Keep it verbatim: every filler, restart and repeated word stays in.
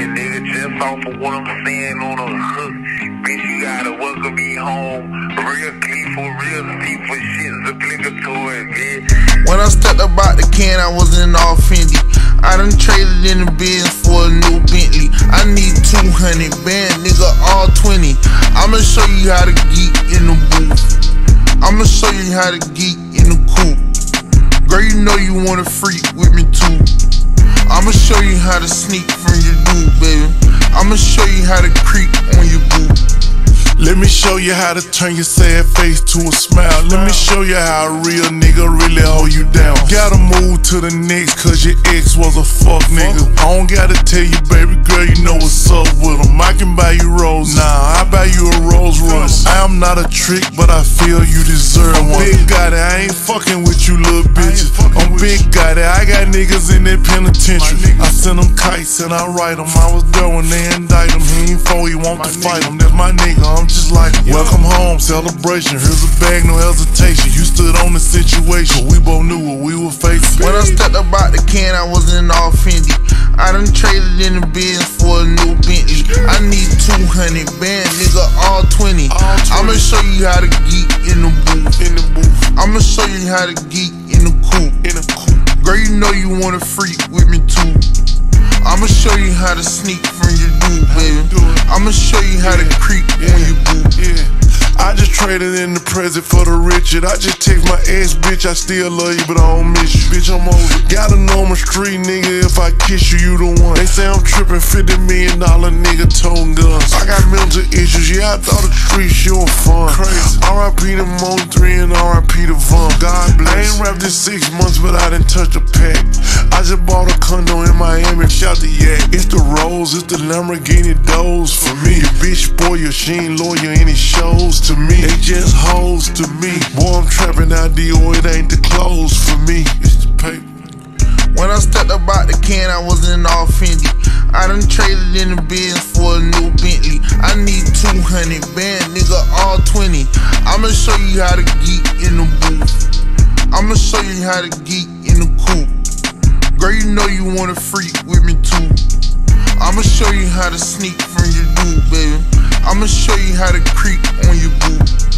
nigga, just off of what I'm saying on a hook. Bitch, you gotta welcome me home. Real clean for real, deep for shit's obligatory, bitch. When I stepped up out the can, I wasn't all Fendi. I done traded in the Benz for a new Bentley. I need two hundred band, nigga, all twenty. I'ma show you how to geek in the booth. I'ma show you how to geek in the coupe. Girl, you know you wanna freak with me too. I'ma show you how to sneak from your dude, baby. I'ma show you how to creep on your boo. Let me show you how to turn your sad face to a smile. Let me show you how a real nigga really hold you down. Gotta move to the next cause your ex was a fuck nigga. I don't gotta tell you, baby girl, you know what's up with him. I can buy you roses. Nah, I buy you a Rolls Royce. I am not a trick, but I feel you deserve one. Big Gotti, I ain't fucking with you little bitches. I'm Big Gotti, I got niggas in that penitentiary. I send them kites and I write them. I was there when they indict him. He ain't for he want to fight him. That's my nigga, I'm just like him. Welcome home, celebration. Here's a bag, no hesitation. You stood on the situation, we both knew what we were facing. When I stepped up out the can, I wasn't all Fendi. I done traded in the Benz for a new Bentley. I need two hundred band, nigga, all twenty. I'ma show you how to geek in the booth. In the booth. I'ma show you how to geek in the coupe. In the coupe. Girl, you know you wanna freak with me too. I'ma show you how to sneak from your dude, baby. I'ma show you how to creep Yeah. on your boo. Yeah. I just traded in the present for the Richard. I just text my ex, bitch, I still love you, but I don't miss you. Bitch, I'm over. Gotta know I'm a street nigga, if I kiss you, you the one. They say I'm tripping, fifty million dollar nigga toting guns. I got mental issues, yeah, I thought the streets sure fun. Crazy. R I P to Mo three and R I P to Von. God bless. I ain't rapped in six months, but I done touched a pack. I just bought a condo in Miami, shout the yak. It's the Rolls, it's the Lamborghini Doze for me. Your bitch spoil you, she ain't loyal any shows to me. They just hoes to me. Boy, I'm trapping out Dior, it ain't the clothes for me, it's the paper. When I stepped up out the can, I wasn't all Fendi. I done traded in the Benz for a new Bentley. I need two hundred band, nigga, all twenty. I'ma show you how to geek in the booth. I'ma show you how to geek in the coupe. Girl, you know you wanna freak with me too. I'ma show you how to sneak from your dude, baby. I'ma show you how to creep on your boo.